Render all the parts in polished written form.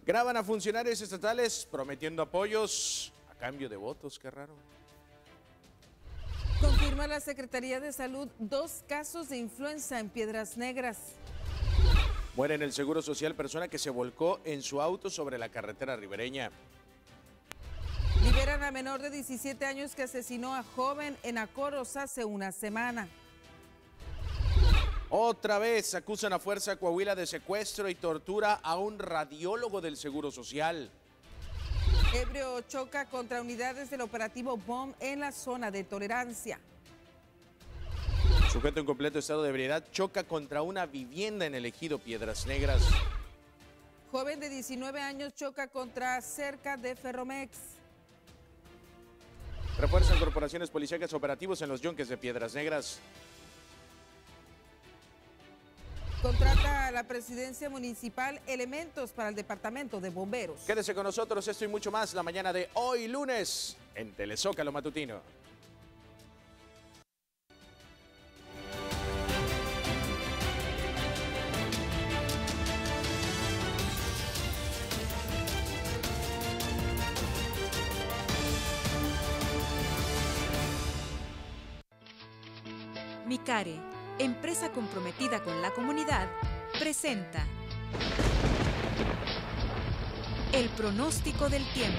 Graban a funcionarios estatales prometiendo apoyos a cambio de votos, qué raro. Confirma la Secretaría de Salud 2 casos de influenza en Piedras Negras. Muere en el Seguro Social persona que se volcó en su auto sobre la carretera ribereña. Liberan a menor de 17 años que asesinó a joven en Acoros hace una semana. Otra vez acusan a Fuerza Coahuila de secuestro y tortura a un radiólogo del Seguro Social. Ebrio choca contra unidades del operativo BOM en la zona de tolerancia. Sujeto en completo estado de ebriedad choca contra una vivienda en el ejido Piedras Negras. Joven de 19 años choca contra cerca de Ferromex. Refuerzan corporaciones policíacas operativos en los yunques de Piedras Negras. Contrata a la presidencia municipal elementos para el departamento de bomberos. Quédese con nosotros, esto y mucho más la mañana de hoy lunes en Telezócalo Matutino. Micare, empresa comprometida con la comunidad, presenta el pronóstico del tiempo.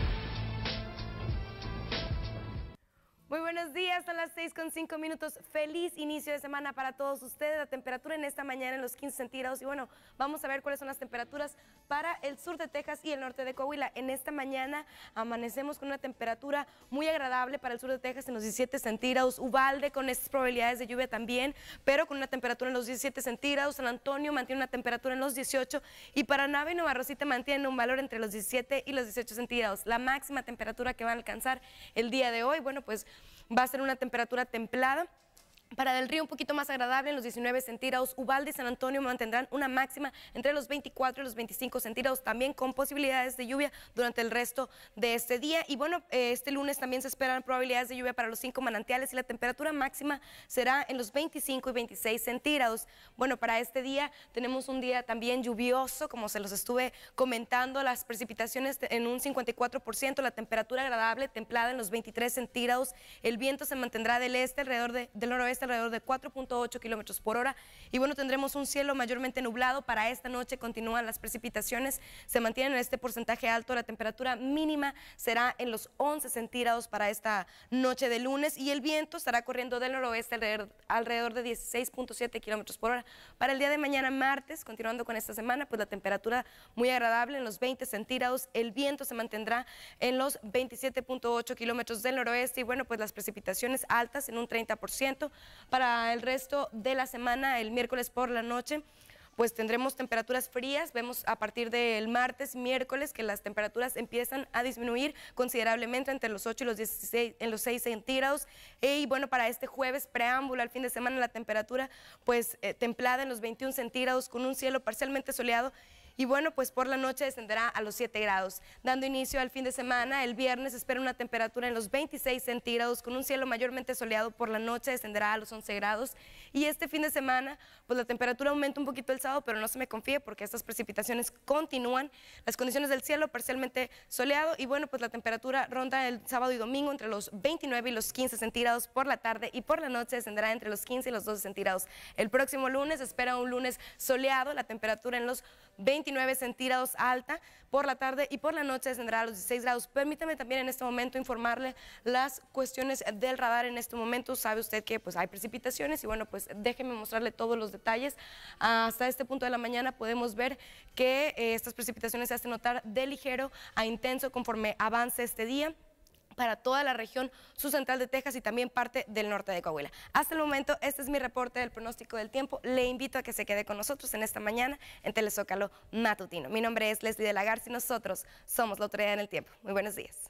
Muy buenos días, son las 6:05. Feliz inicio de semana para todos ustedes. La temperatura en esta mañana en los 15 centígrados. Y bueno, vamos a ver cuáles son las temperaturas para el sur de Texas y el norte de Coahuila. En esta mañana amanecemos con una temperatura muy agradable para el sur de Texas en los 17 centígrados. Uvalde con estas probabilidades de lluvia también, pero con una temperatura en los 17 centígrados. San Antonio mantiene una temperatura en los 18 y para Nava y Nueva Rosita mantienen un valor entre los 17 y los 18 centígrados. La máxima temperatura que van a alcanzar el día de hoy, bueno, pues va a ser una temperatura templada. Para Del Río un poquito más agradable en los 19 centígrados. Uvalde y San Antonio mantendrán una máxima entre los 24 y los 25 centígrados, también con posibilidades de lluvia durante el resto de este día. Y bueno, este lunes también se esperan probabilidades de lluvia para los 5 manantiales y la temperatura máxima será en los 25 y 26 centígrados. Bueno, para este día tenemos un día también lluvioso, como se los estuve comentando, las precipitaciones en un 54%, la temperatura agradable, templada en los 23 centígrados. El viento se mantendrá del este del noroeste alrededor de 4.8 kilómetros por hora. Y bueno, tendremos un cielo mayormente nublado. Para esta noche continúan las precipitaciones, se mantienen en este porcentaje alto. La temperatura mínima será en los 11 centígrados para esta noche de lunes y el viento estará corriendo del noroeste alrededor de 16.7 kilómetros por hora. Para el día de mañana, martes, continuando con esta semana, pues la temperatura muy agradable en los 20 centígrados. El viento se mantendrá en los 27.8 kilómetros del noroeste y bueno, pues las precipitaciones altas en un 30%. Para el resto de la semana, el miércoles por la noche, pues tendremos temperaturas frías. Vemos a partir del martes, miércoles, que las temperaturas empiezan a disminuir considerablemente entre los 8 y los 16, en los 6 centígrados. Y bueno, para este jueves, preámbulo al fin de semana, la temperatura pues templada en los 21 centígrados con un cielo parcialmente soleado. Y bueno, pues por la noche descenderá a los 7 grados. Dando inicio al fin de semana, el viernes espera una temperatura en los 26 centígrados con un cielo mayormente soleado. Por la noche descenderá a los 11 grados. Y este fin de semana, pues la temperatura aumenta un poquito el sábado, pero no se me confíe porque estas precipitaciones continúan. Las condiciones del cielo parcialmente soleado y bueno, pues la temperatura ronda el sábado y domingo entre los 29 y los 15 centígrados por la tarde y por la noche descenderá entre los 15 y los 12 centígrados. El próximo lunes espera un lunes soleado, la temperatura en los 29 centígrados alta por la tarde y por la noche descenderá a los 16 grados. Permítame también en este momento informarle las cuestiones del radar. En este momento sabe usted que pues hay precipitaciones y bueno, pues déjeme mostrarle todos los detalles. Hasta este punto de la mañana podemos ver que estas precipitaciones se hacen notar de ligero a intenso conforme avance este día para toda la región subcentral de Texas y también parte del norte de Coahuila. Hasta el momento, este es mi reporte del pronóstico del tiempo. Le invito a que se quede con nosotros en esta mañana en Telezócalo Matutino. Mi nombre es Leslie de la Garza y nosotros somos la Autoridad en el Tiempo. Muy buenos días.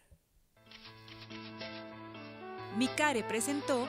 Micare presentó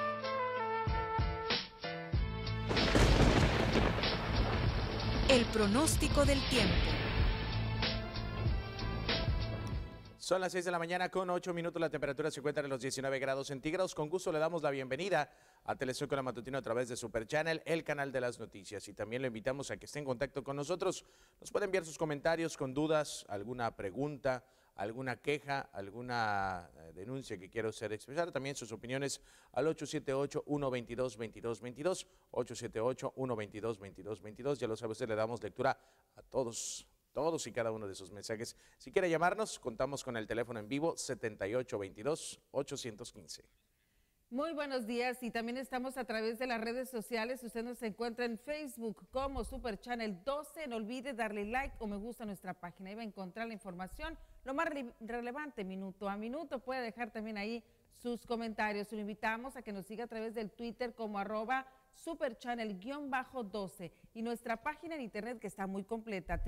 el pronóstico del tiempo. Son las 6 de la mañana con 8 minutos, la temperatura se encuentra en los 19 grados centígrados. Con gusto le damos la bienvenida a Telezócalo Matutino a través de Super Channel, el canal de las noticias. Y también le invitamos a que esté en contacto con nosotros. Nos puede enviar sus comentarios con dudas, alguna pregunta, alguna queja, alguna denuncia que quiera usted expresar. También sus opiniones al 878-122-2222, 878-122-2222. Ya lo sabe usted, le damos lectura a todos y cada uno de sus mensajes. Si quiere llamarnos, contamos con el teléfono en vivo 7822-815. Muy buenos días, y también estamos a través de las redes sociales. Usted nos encuentra en Facebook como Super Channel 12. No olvide darle like o me gusta a nuestra página. Ahí va a encontrar la información, lo más relevante minuto a minuto. Puede dejar también ahí sus comentarios. Lo invitamos a que nos siga a través del Twitter como @superchannel_12 y nuestra página en internet, que está muy completa,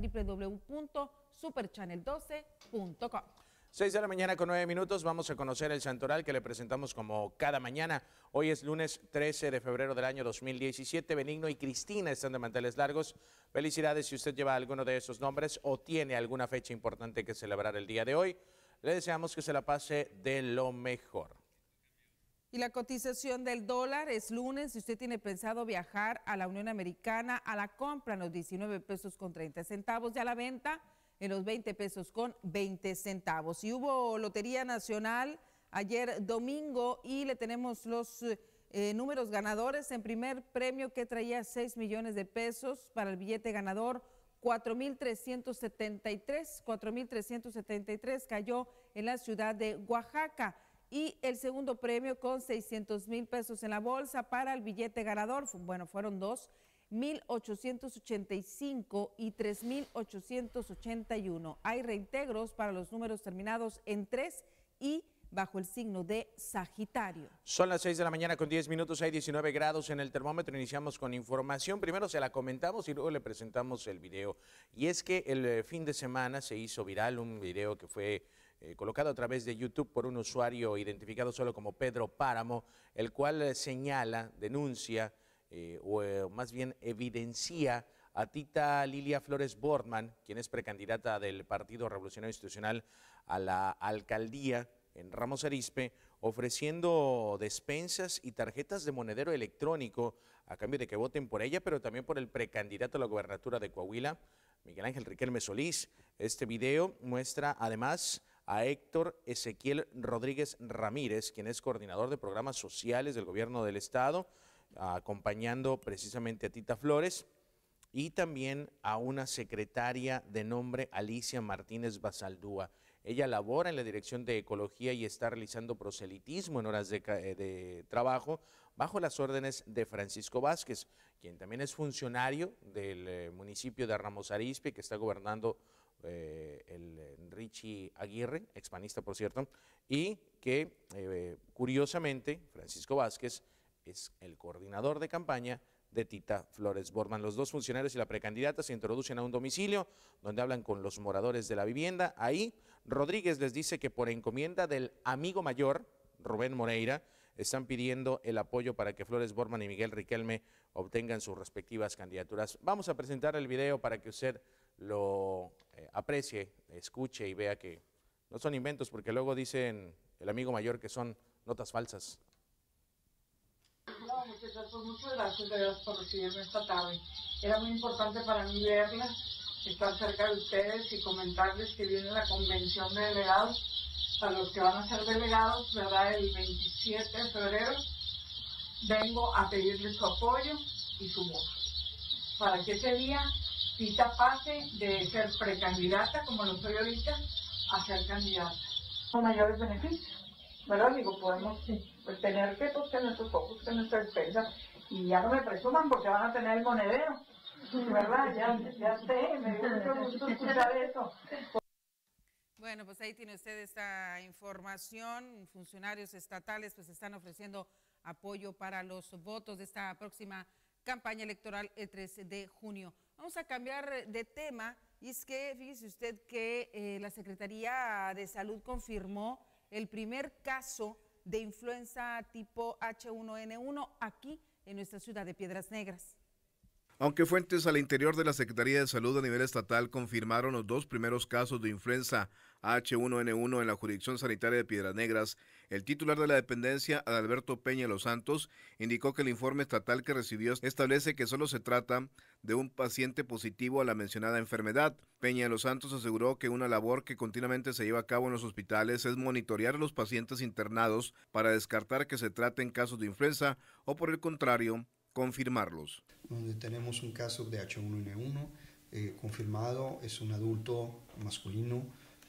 www.superchannel12.com. 6 de la mañana con 9 minutos, vamos a conocer el santoral que le presentamos como cada mañana. Hoy es lunes 13 de febrero del año 2017. Benigno y Cristina están de manteles largos. Felicidades si usted lleva alguno de esos nombres o tiene alguna fecha importante que celebrar el día de hoy. Le deseamos que se la pase de lo mejor. Y la cotización del dólar es lunes. Si usted tiene pensado viajar a la Unión Americana, a la compra en los 19 pesos con 30 centavos y a la venta en los 20 pesos con 20 centavos. Y hubo Lotería Nacional ayer domingo y le tenemos los números ganadores. En primer premio, que traía 6 millones de pesos, para el billete ganador 4,373 cayó en la ciudad de Oaxaca. Y el segundo premio con 600,000 pesos en la bolsa para el billete ganador, bueno, fueron 2,885 y 3,881. Hay reintegros para los números terminados en 3 y bajo el signo de Sagitario. Son las 6 de la mañana con 10 minutos, hay 19 grados en el termómetro. Iniciamos con información. Primero se la comentamos y luego le presentamos el video. Y es que el fin de semana se hizo viral un video que fue colocado a través de YouTube por un usuario identificado solo como Pedro Páramo, el cual señala, denuncia o más bien evidencia a Tita Lilia Flores Bortman, quien es precandidata del Partido Revolucionario Institucional a la alcaldía en Ramos Arizpe, ofreciendo despensas y tarjetas de monedero electrónico a cambio de que voten por ella, pero también por el precandidato a la gobernatura de Coahuila, Miguel Ángel Riquelme Solís. Este video muestra además a Héctor Ezequiel Rodríguez Ramírez, quien es coordinador de programas sociales del gobierno del estado, acompañando precisamente a Tita Flores, y también a una secretaria de nombre Alicia Martínez Basaldúa. Ella labora en la Dirección de Ecología y está realizando proselitismo en horas de trabajo bajo las órdenes de Francisco Vázquez, quien también es funcionario del municipio de Ramos Arizpe, que está gobernando el Richie Aguirre, expanista por cierto, y que curiosamente Francisco Vázquez es el coordinador de campaña de Tita Flores Bortman. Los dos funcionarios y la precandidata se introducen a un domicilio donde hablan con los moradores de la vivienda. Ahí Rodríguez les dice que por encomienda del amigo mayor, Rubén Moreira, están pidiendo el apoyo para que Flores Bortman y Miguel Riquelme obtengan sus respectivas candidaturas. Vamos a presentar el video para que usted lo aprecie, escuche y vea que no son inventos, porque luego dicen el amigo mayor que son notas falsas. No, muchachos, pues muchas gracias de Dios por recibirme esta tarde. Era muy importante para mí verla, estar cerca de ustedes y comentarles que viene la convención de delegados, para los que van a ser delegados, ¿verdad? El 27 de febrero vengo a pedirles su apoyo y su voto, para que ese día Tita pase de ser precandidata, como lo soy ahorita, a ser candidata. Con mayores beneficios, ¿verdad? Digo, podemos tener que nuestros focos, que nuestra despensa, y ya no me presuman porque van a tener el monedero, ¿verdad? Ya sé, me dio mucho gusto escuchar eso. Bueno, pues ahí tiene usted esta información. Funcionarios estatales pues están ofreciendo apoyo para los votos de esta próxima campaña electoral el 13 de junio. Vamos a cambiar de tema, y es que fíjese usted que la Secretaría de Salud confirmó el primer caso de influenza tipo H1N1 aquí en nuestra ciudad de Piedras Negras. Aunque fuentes al interior de la Secretaría de Salud a nivel estatal confirmaron los 2 primeros casos de influenza H1N1 en la jurisdicción sanitaria de Piedras Negras, el titular de la dependencia, Adalberto Peña Los Santos, indicó que el informe estatal que recibió establece que solo se trata de un paciente positivo a la mencionada enfermedad. Peña Los Santos aseguró que una labor que continuamente se lleva a cabo en los hospitales es monitorear a los pacientes internados para descartar que se traten casos de influenza o, por el contrario, confirmarlos. Donde tenemos un caso de H1N1 confirmado, es un adulto masculino,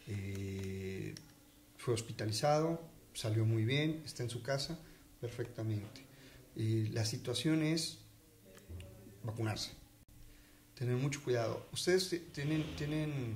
fue hospitalizado, salió muy bien, está en su casa perfectamente. La situación es vacunarse, tener mucho cuidado. Ustedes tienen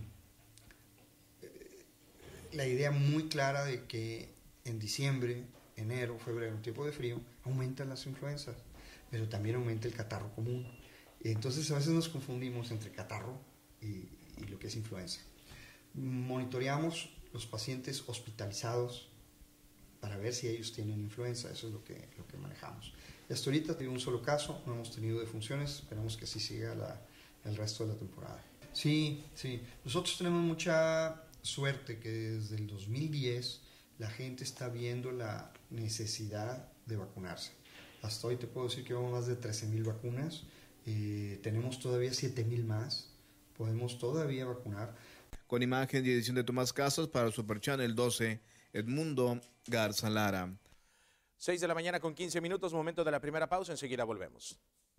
la idea muy clara de que en diciembre, enero, febrero, tiempo de frío, aumentan las influencias, pero también aumenta el catarro común. Entonces a veces nos confundimos entre catarro y lo que es influenza. Monitoreamos los pacientes hospitalizados para ver si ellos tienen influenza, eso es lo que manejamos. Y hasta ahorita tengo un solo caso, no hemos tenido defunciones, esperamos que así siga el resto de la temporada. Sí, nosotros tenemos mucha suerte que desde el 2010 la gente está viendo la necesidad de vacunarse. Hasta hoy te puedo decir que vamos más de 13,000 vacunas, tenemos todavía 7,000 más, podemos todavía vacunar. Con imagen y edición de Tomás Casas para Super Channel 12, Edmundo Garza Lara. 6 de la mañana con 15 minutos, momento de la primera pausa, enseguida volvemos.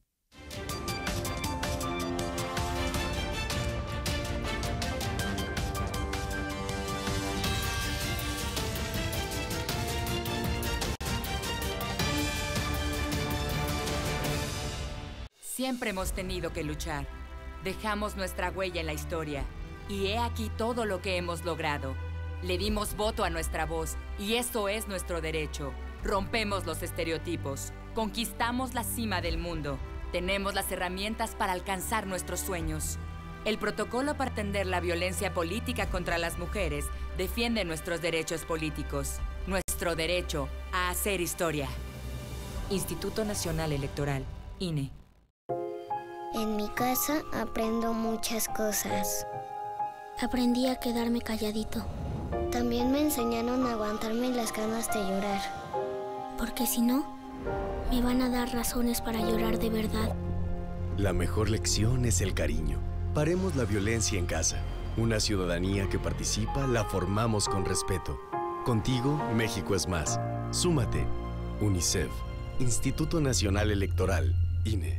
Siempre hemos tenido que luchar. Dejamos nuestra huella en la historia. Y he aquí todo lo que hemos logrado. Le dimos voto a nuestra voz, y eso es nuestro derecho. Rompemos los estereotipos. Conquistamos la cima del mundo. Tenemos las herramientas para alcanzar nuestros sueños. El protocolo para atender la violencia política contra las mujeres defiende nuestros derechos políticos. Nuestro derecho a hacer historia. Instituto Nacional Electoral, INE. En mi casa aprendo muchas cosas. Aprendí a quedarme calladito. También me enseñaron a aguantarme las ganas de llorar. Porque si no, me van a dar razones para llorar de verdad. La mejor lección es el cariño. Paremos la violencia en casa. Una ciudadanía que participa la formamos con respeto. Contigo, México es más. Súmate. UNICEF. Instituto Nacional Electoral, INE.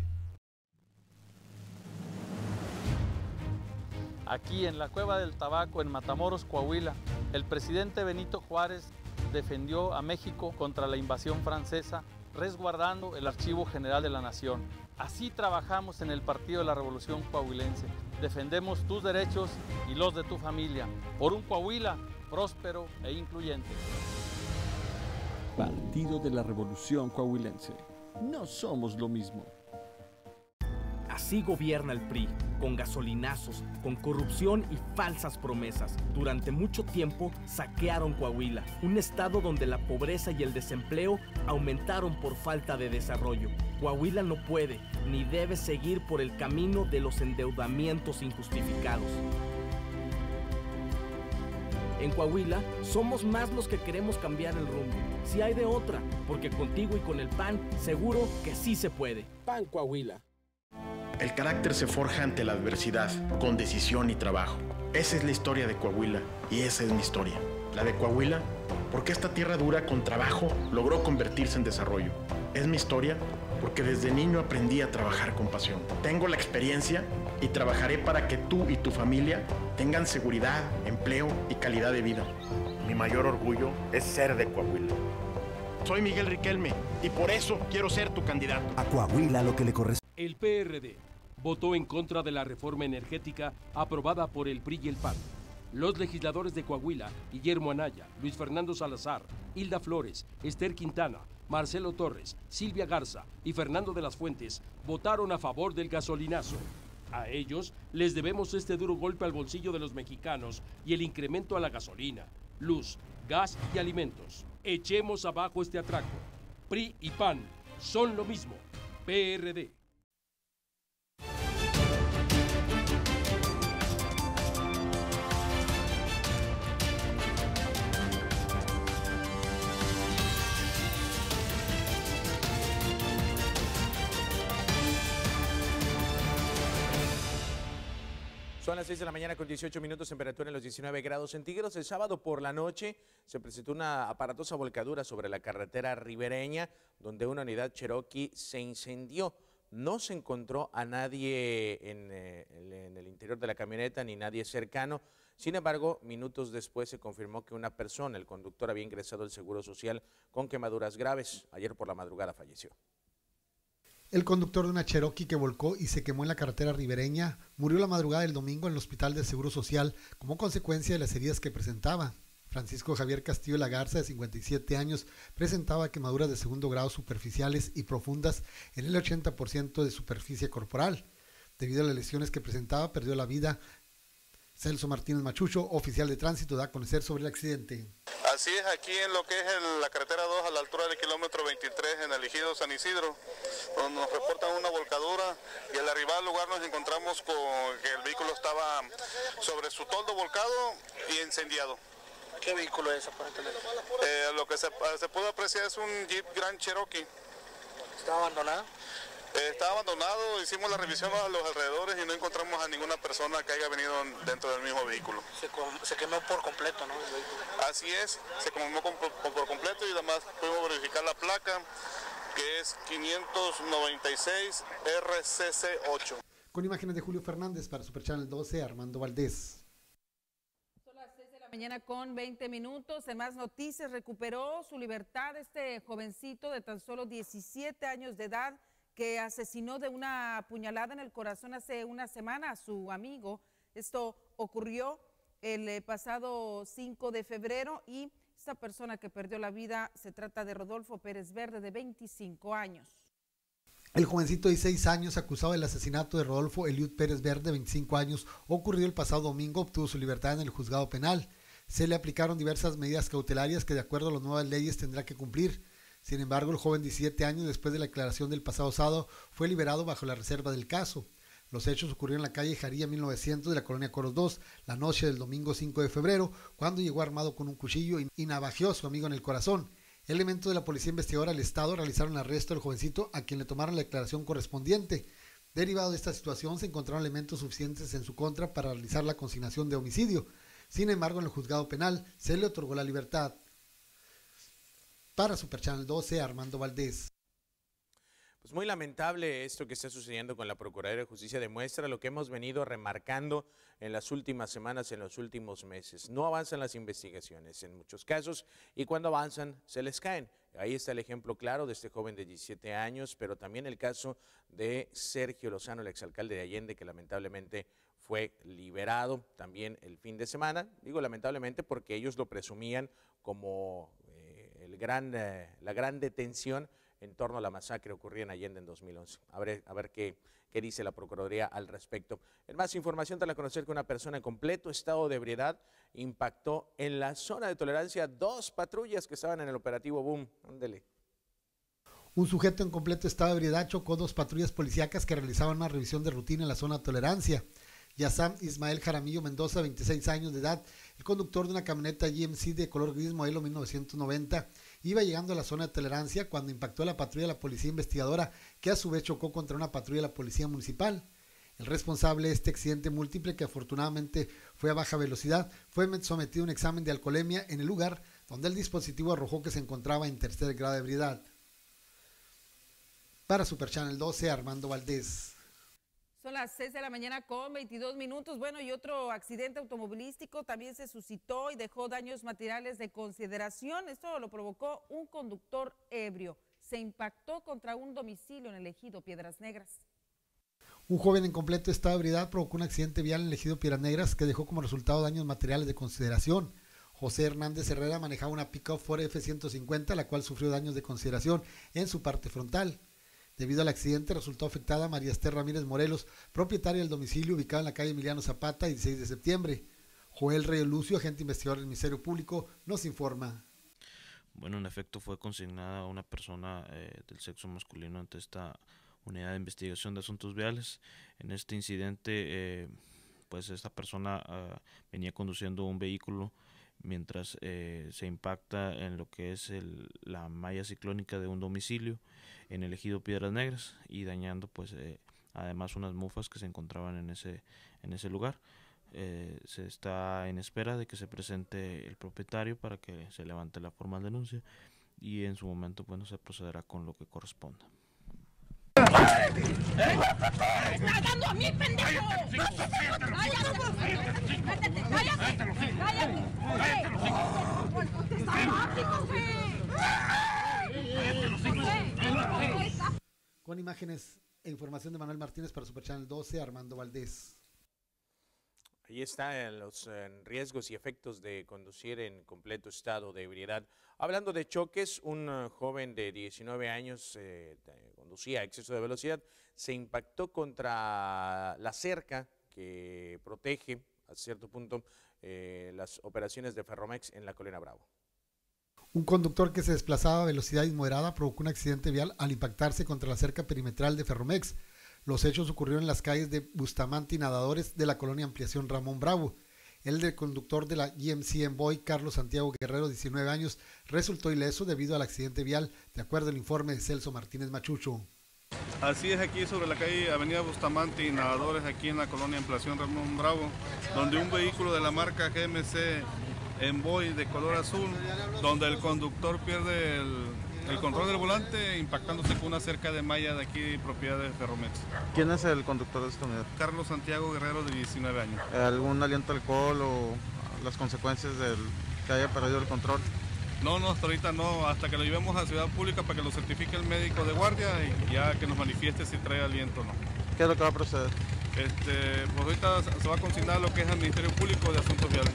Aquí en la Cueva del Tabaco, en Matamoros, Coahuila, el presidente Benito Juárez defendió a México contra la invasión francesa, resguardando el Archivo General de la Nación. Así trabajamos en el Partido de la Revolución Coahuilense. Defendemos tus derechos y los de tu familia, por un Coahuila próspero e incluyente. Partido de la Revolución Coahuilense. No somos lo mismo. Así gobierna el PRI, con gasolinazos, con corrupción y falsas promesas. Durante mucho tiempo saquearon Coahuila, un estado donde la pobreza y el desempleo aumentaron por falta de desarrollo. Coahuila no puede ni debe seguir por el camino de los endeudamientos injustificados. En Coahuila somos más los que queremos cambiar el rumbo. Si hay de otra, porque contigo y con el PAN seguro que sí se puede. PAN Coahuila. El carácter se forja ante la adversidad, con decisión y trabajo. Esa es la historia de Coahuila y esa es mi historia. La de Coahuila, porque esta tierra dura con trabajo logró convertirse en desarrollo. Es mi historia porque desde niño aprendí a trabajar con pasión. Tengo la experiencia y trabajaré para que tú y tu familia tengan seguridad, empleo y calidad de vida. Mi mayor orgullo es ser de Coahuila. Soy Miguel Riquelme y por eso quiero ser tu candidato. A Coahuila lo que le corresponde. El PRD votó en contra de la reforma energética aprobada por el PRI y el PAN. Los legisladores de Coahuila, Guillermo Anaya, Luis Fernando Salazar, Hilda Flores, Esther Quintana, Marcelo Torres, Silvia Garza y Fernando de las Fuentes votaron a favor del gasolinazo. A ellos les debemos este duro golpe al bolsillo de los mexicanos y el incremento a la gasolina, luz, gas y alimentos. Echemos abajo este atraco. PRI y PAN son lo mismo. PRD. Son las 6 de la mañana con 18 minutos, temperatura en los 19 grados centígrados. El sábado por la noche se presentó una aparatosa volcadura sobre la carretera ribereña, donde una unidad Cherokee se incendió. No se encontró a nadie en el interior de la camioneta, ni nadie cercano. Sin embargo, minutos después se confirmó que una persona, el conductor, había ingresado al Seguro Social con quemaduras graves. Ayer por la madrugada falleció. El conductor de una Cherokee que volcó y se quemó en la carretera ribereña murió la madrugada del domingo en el Hospital del Seguro Social como consecuencia de las heridas que presentaba. Francisco Javier Castillo Lagarza, de 57 años, presentaba quemaduras de segundo grado superficiales y profundas en el 80% de superficie corporal. Debido a las lesiones que presentaba, perdió la vida. Celso Martínez Machucho, oficial de tránsito, da a conocer sobre el accidente. Así es, aquí en lo que es la carretera 2, a la altura del kilómetro 23, en el ejido San Isidro, donde nos reportan una volcadura y al arribar al lugar nos encontramos con que el vehículo estaba sobre su toldo volcado y incendiado. ¿Qué vehículo es aparentemente? Lo que se pudo apreciar es un Jeep Grand Cherokee. ¿Está abandonado? Está abandonado, hicimos la revisión a los alrededores y no encontramos a ninguna persona que haya venido dentro del mismo vehículo. Se quemó por completo, ¿no? El vehículo. Así es, se quemó por completo y además pudimos verificar la placa, que es 596 RCC8. Con imágenes de Julio Fernández para Super Channel 12, Armando Valdés. Mañana con 20 minutos. En más noticias, recuperó su libertad este jovencito de tan solo 17 años de edad que asesinó de una puñalada en el corazón hace una semana a su amigo. Esto ocurrió el pasado 5 de febrero y esta persona que perdió la vida se trata de Rodolfo Pérez Verde, de 25 años. El jovencito de 16 años, acusado del asesinato de Rodolfo Eliud Pérez Verde, 25 años, ocurrido el pasado domingo, obtuvo su libertad en el juzgado penal. Se le aplicaron diversas medidas cautelarias que, de acuerdo a las nuevas leyes, tendrá que cumplir. Sin embargo, el joven de 17 años, después de la declaración del pasado sábado, fue liberado bajo la reserva del caso. Los hechos ocurrieron en la calle Jarilla 1900 de la colonia Coros 2, la noche del domingo 5 de febrero, cuando llegó armado con un cuchillo y navajeó a su amigo en el corazón. Elementos de la policía investigadora del Estado realizaron el arresto del jovencito, a quien le tomaron la declaración correspondiente. Derivado de esta situación, se encontraron elementos suficientes en su contra para realizar la consignación de homicidio. Sin embargo, en el juzgado penal se le otorgó la libertad. Para Super Channel 12, Armando Valdés. Pues muy lamentable esto que está sucediendo con la Procuraduría de Justicia. Demuestra lo que hemos venido remarcando en las últimas semanas, en los últimos meses. No avanzan las investigaciones en muchos casos y cuando avanzan se les caen. Ahí está el ejemplo claro de este joven de 17 años, pero también el caso de Sergio Lozano, el exalcalde de Allende, que lamentablemente fue liberado también el fin de semana. Digo lamentablemente porque ellos lo presumían como la gran detención en torno a la masacre ocurrida en Allende en 2011. A ver qué dice la Procuraduría al respecto. En más información, tras conocer que una persona en completo estado de ebriedad impactó en la zona de tolerancia 2 patrullas que estaban en el operativo Boom. Ándele. Un sujeto en completo estado de ebriedad chocó 2 patrullas policíacas que realizaban una revisión de rutina en la zona de tolerancia. Yassam Ismael Jaramillo Mendoza, 26 años de edad, el conductor de una camioneta GMC de color gris modelo 1990, iba llegando a la zona de tolerancia cuando impactó a la patrulla de la policía investigadora, que a su vez chocó contra una patrulla de la policía municipal. El responsable de este accidente múltiple, que afortunadamente fue a baja velocidad, fue sometido a un examen de alcoholemia en el lugar donde el dispositivo arrojó que se encontraba en tercer grado de ebriedad. Para Super Channel 12, Armando Valdés. Son las 6 de la mañana con 22 minutos. Bueno, y otro accidente automovilístico también se suscitó y dejó daños materiales de consideración. Esto lo provocó un conductor ebrio. Se impactó contra un domicilio en el ejido Piedras Negras. Un joven en completo estado de ebriedad provocó un accidente vial en el ejido Piedras Negras que dejó como resultado daños materiales de consideración. José Hernández Herrera manejaba una pick-up Ford F-150, la cual sufrió daños de consideración en su parte frontal. Debido al accidente resultó afectada María Esther Ramírez Morelos, propietaria del domicilio ubicado en la calle Emiliano Zapata, 16 de septiembre. Joel Rey Lucio, agente investigador del Ministerio Público, nos informa. Bueno, en efecto fue consignada una persona del sexo masculino ante esta unidad de investigación de asuntos viales. En este incidente, pues esta persona venía conduciendo un vehículo mientras se impacta en lo que es la malla ciclónica de un domicilio en el ejido Piedras Negras y dañando pues además unas mufas que se encontraban en ese lugar. Se está en espera de que se presente el propietario para que se levante la formal denuncia y en su momento bueno, se procederá con lo que corresponda. ¡Tragando a mí, pendejo! Con imágenes e información de Manuel Martínez para Superchannel 12, Armando Valdés. Ahí están los riesgos y efectos de conducir en completo estado de ebriedad. Hablando de choques, un joven de 19 años conducía a exceso de velocidad, se impactó contra la cerca que protege a cierto punto las operaciones de Ferromex en la Colonia Bravo. Un conductor que se desplazaba a velocidad inmoderada provocó un accidente vial al impactarse contra la cerca perimetral de Ferromex. Los hechos ocurrieron en las calles de Bustamante y Nadadores de la colonia Ampliación Ramón Bravo. El del conductor de la GMC Envoy, Carlos Santiago Guerrero, 19 años, resultó ileso debido al accidente vial, de acuerdo al informe de Celso Martínez Machucho. Así es, aquí sobre la calle Avenida Bustamante y Nadadores, aquí en la colonia Ampliación Ramón Bravo, donde un vehículo de la marca GMC Envoy de color azul, donde el conductor pierde el control del volante impactándose con una cerca de malla de aquí, propiedad de Ferromex. ¿Quién es el conductor de esta unidad? Carlos Santiago Guerrero, de 19 años. ¿Algún aliento de alcohol o las consecuencias del que haya perdido el control? No, hasta ahorita no, hasta que lo llevemos a Ciudad Pública para que lo certifique el médico de guardia y ya que nos manifieste si trae aliento o no. ¿Qué es lo que va a proceder? Pues ahorita se va a consignar lo que es el Ministerio Público de Asuntos Viales.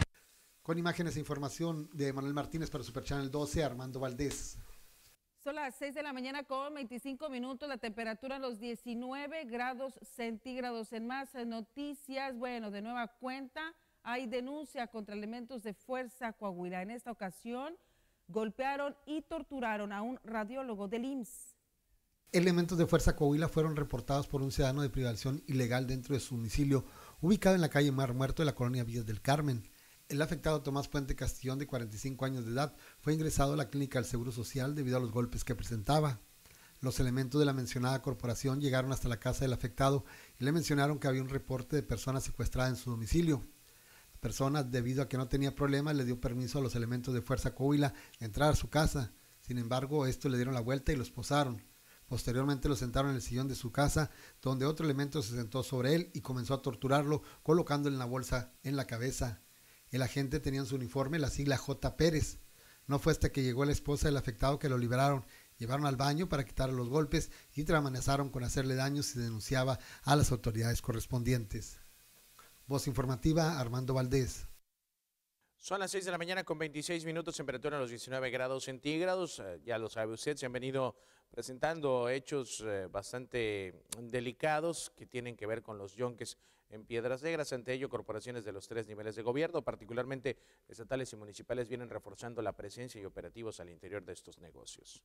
Con imágenes e información de Manuel Martínez para Superchannel 12, Armando Valdés. Son las 6 de la mañana con 25 minutos, la temperatura en los 19 grados centígrados. En más noticias, bueno, de nueva cuenta, hay denuncia contra elementos de Fuerza Coahuila. En esta ocasión, golpearon y torturaron a un radiólogo del IMSS. Elementos de Fuerza Coahuila fueron reportados por un ciudadano de privación ilegal dentro de su domicilio, ubicado en la calle Mar Muerto de la colonia Villas del Carmen. El afectado Tomás Puente Castillón, de 45 años de edad, fue ingresado a la clínica del Seguro Social debido a los golpes que presentaba. Los elementos de la mencionada corporación llegaron hasta la casa del afectado y le mencionaron que había un reporte de personas secuestradas en su domicilio. La persona, debido a que no tenía problemas, le dio permiso a los elementos de Fuerza Coahuila de entrar a su casa. Sin embargo, estos le dieron la vuelta y lo esposaron. Posteriormente lo sentaron en el sillón de su casa, donde otro elemento se sentó sobre él y comenzó a torturarlo, colocándole una bolsa en la cabeza. El agente tenía en su uniforme la sigla J. Pérez. No fue hasta que llegó la esposa del afectado que lo liberaron. Llevaron al baño para quitarle los golpes y amenazaron con hacerle daño si denunciaba a las autoridades correspondientes. Voz informativa, Armando Valdés. Son las 6 de la mañana con 26 minutos, temperatura a los 19 grados centígrados. Ya lo sabe usted, se han venido presentando hechos bastante delicados que tienen que ver con los yonques en Piedras Negras. Ante ello, corporaciones de los 3 niveles de gobierno, particularmente estatales y municipales, vienen reforzando la presencia y operativos al interior de estos negocios.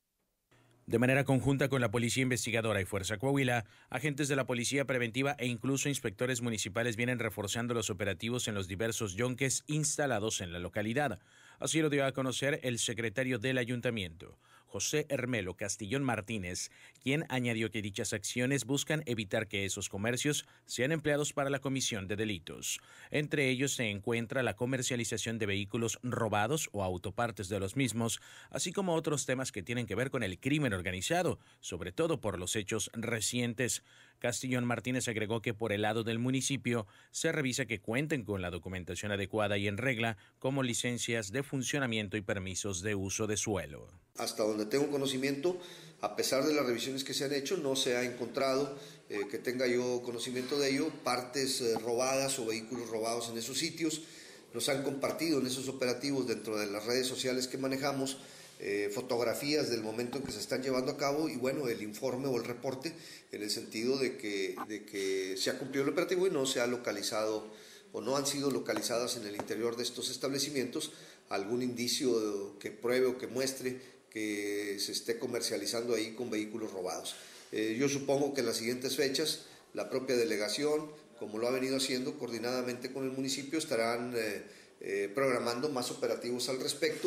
De manera conjunta con la Policía Investigadora y Fuerza Coahuila, agentes de la Policía Preventiva e incluso inspectores municipales vienen reforzando los operativos en los diversos yonques instalados en la localidad. Así lo dio a conocer el secretario del Ayuntamiento, José Hermelo Castillón Martínez, quien añadió que dichas acciones buscan evitar que esos comercios sean empleados para la comisión de delitos. Entre ellos se encuentra la comercialización de vehículos robados o autopartes de los mismos, así como otros temas que tienen que ver con el crimen organizado, sobre todo por los hechos recientes. Castillón Martínez agregó que por el lado del municipio se revisa que cuenten con la documentación adecuada y en regla, como licencias de funcionamiento y permisos de uso de suelo. Hasta donde tengo conocimiento, a pesar de las revisiones que se han hecho, no se ha encontrado que tenga yo conocimiento de ello, partes robadas o vehículos robados en esos sitios. Nos han compartido en esos operativos dentro de las redes sociales que manejamos fotografías del momento en que se están llevando a cabo y bueno, el informe o el reporte en el sentido de que se ha cumplido el operativo y no se ha localizado o no han sido localizadas en el interior de estos establecimientos algún indicio que pruebe o que muestre que se esté comercializando ahí con vehículos robados. Yo supongo que en las siguientes fechas la propia delegación, como lo ha venido haciendo coordinadamente con el municipio, estarán programando más operativos al respecto.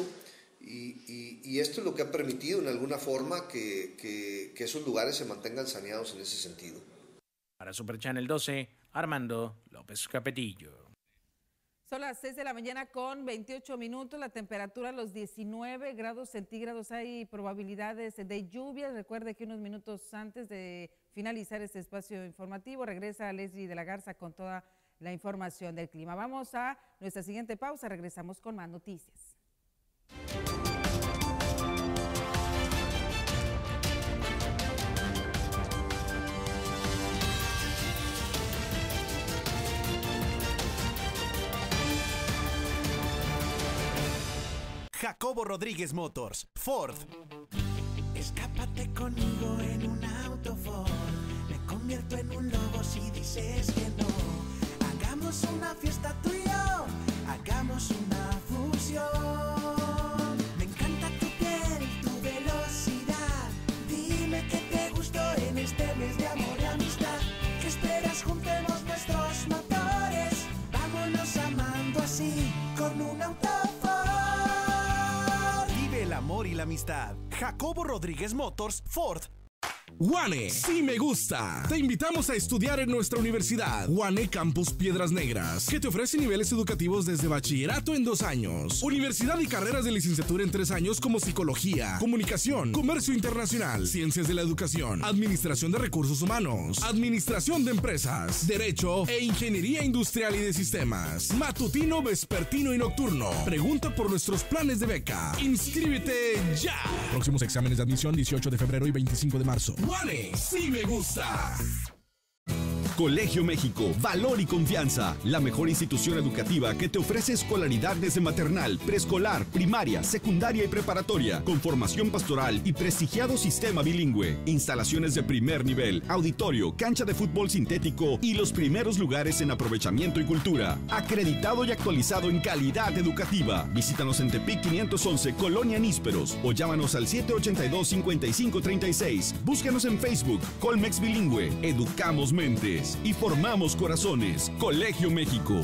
Y esto es lo que ha permitido en alguna forma que esos lugares se mantengan saneados en ese sentido. Para Super Channel 12, Armando López Capetillo. Son las 6 de la mañana con 28 minutos, la temperatura a los 19 grados centígrados, hay probabilidades de lluvia. Recuerde que unos minutos antes de finalizar este espacio informativo regresa Leslie de la Garza con toda la información del clima. Vamos a nuestra siguiente pausa, regresamos con más noticias. Jacobo Rodríguez Motors, Ford. Escápate conmigo en un auto Ford. Me convierto en un lobo si dices que no. Hagamos una fiesta tú y yo. Hagamos una fusión. Me encanta tu piel, tu velocidad. Dime que te gustó en este mes de amor y amistad. ¿Qué esperas? Juntemos nuestros motores. Vámonos amando así con un auto Ford. Vive el amor y la amistad. Jacobo Rodríguez Motors, Ford. UANE, sí me gusta. Te invitamos a estudiar en nuestra universidad, UANE Campus Piedras Negras, que te ofrece niveles educativos desde bachillerato en 2 años, universidad y carreras de licenciatura en 3 años como psicología, comunicación, comercio internacional, ciencias de la educación, administración de recursos humanos, administración de empresas, derecho e ingeniería industrial y de sistemas, matutino, vespertino y nocturno. Pregunta por nuestros planes de beca. Inscríbete ya. Próximos exámenes de admisión 18 de febrero y 25 de marzo. UANE, sí me gusta. Colegio México, valor y confianza. La mejor institución educativa que te ofrece escolaridad desde maternal, preescolar, primaria, secundaria y preparatoria, con formación pastoral y prestigiado sistema bilingüe. Instalaciones de primer nivel, auditorio, cancha de fútbol sintético y los primeros lugares en aprovechamiento y cultura. Acreditado y actualizado en calidad educativa. Visítanos en Tepic 511, Colonia Nísperos, o llámanos al 782-5536. Búscanos en Facebook, Colmex Bilingüe. Educamos mentes y formamos corazones. Colegio México.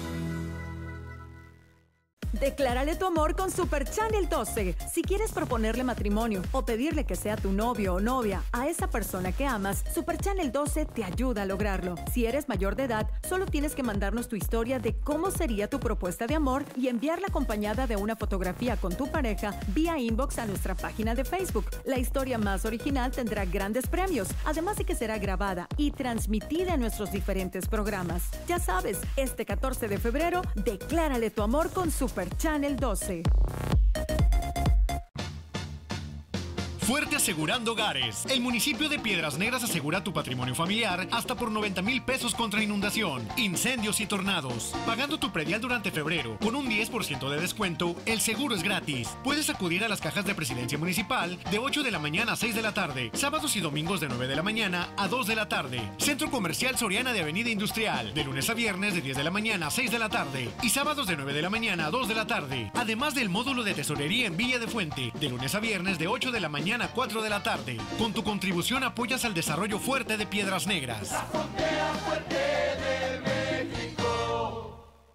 Declárale tu amor con Super Channel 12. Si quieres proponerle matrimonio o pedirle que sea tu novio o novia a esa persona que amas, Super Channel 12 te ayuda a lograrlo. Si eres mayor de edad, solo tienes que mandarnos tu historia de cómo sería tu propuesta de amor y enviarla acompañada de una fotografía con tu pareja vía inbox a nuestra página de Facebook. La historia más original tendrá grandes premios, además de que será grabada y transmitida en nuestros diferentes programas. Ya sabes, este 14 de febrero, declárale tu amor con Super Channel 12. Fuerte Asegurando Hogares. El municipio de Piedras Negras asegura tu patrimonio familiar hasta por 90,000 pesos contra inundación, incendios y tornados. Pagando tu predial durante febrero con un 10% de descuento, el seguro es gratis. Puedes acudir a las cajas de Presidencia Municipal de 8 de la mañana a 6 de la tarde, sábados y domingos de 9 de la mañana a 2 de la tarde. Centro Comercial Soriana de Avenida Industrial, de lunes a viernes de 10 de la mañana a 6 de la tarde y sábados de 9 de la mañana a 2 de la tarde. Además del módulo de tesorería en Villa de Fuente, de lunes a viernes de 8 de la mañana a 4 de la tarde. Con tu contribución apoyas al desarrollo fuerte de Piedras Negras. La frontera fuerte de México.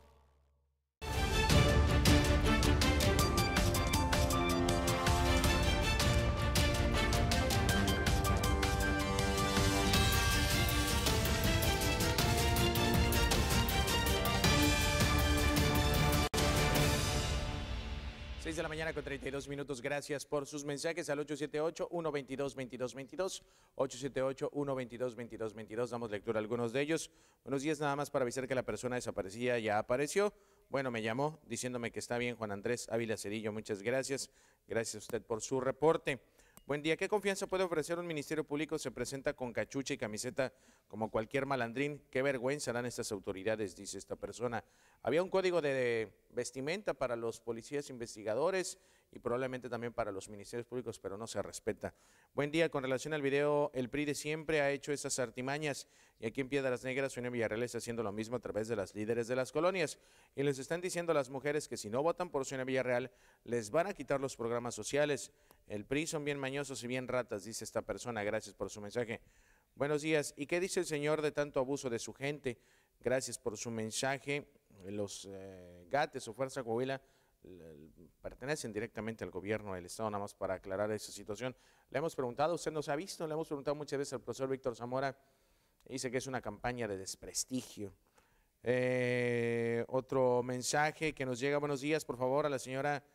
De la mañana con 32 minutos. Gracias por sus mensajes al 878-122-2222, 878-122-2222. Damos lectura a algunos de ellos. Buenos días, nada más para avisar que la persona desaparecida ya apareció. Bueno, me llamó diciéndome que está bien, Juan Andrés Ávila Cedillo. Muchas gracias. Gracias a usted por su reporte. Buen día. ¿Qué confianza puede ofrecer un ministerio público? Se presenta con cachucha y camiseta como cualquier malandrín. Qué vergüenza dan estas autoridades, dice esta persona. Había un código de vestimenta para los policías investigadores y probablemente también para los ministerios públicos, pero no se respeta. Buen día. Con relación al video, el PRI de siempre ha hecho esas artimañas y aquí en Piedras Negras, Sonia Villarreal está haciendo lo mismo a través de las líderes de las colonias y les están diciendo a las mujeres que si no votan por Sonia Villarreal, les van a quitar los programas sociales. El PRI son bien mañosos y bien ratas, dice esta persona. Gracias por su mensaje. Buenos días. ¿Y qué dice el señor de tanto abuso de su gente? Gracias por su mensaje. Los GATES o Fuerza Coahuila pertenecen directamente al gobierno del Estado, nada más para aclarar esa situación. Le hemos preguntado, usted nos ha visto, le hemos preguntado muchas veces al profesor Víctor Zamora Dice que es una campaña de desprestigio. Otro mensaje que nos llega, buenos días, por favor, a la señora,